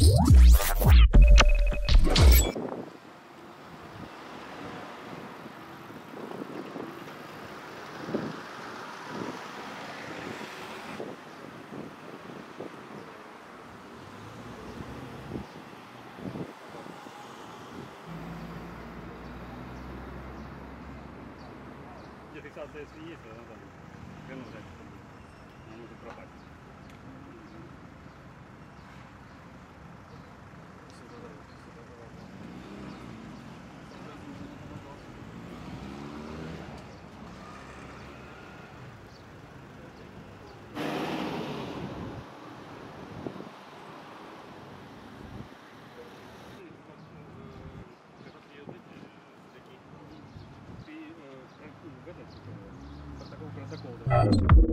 Фиксация если есть, то надо хрен взять. Она может пропасть. Протокол.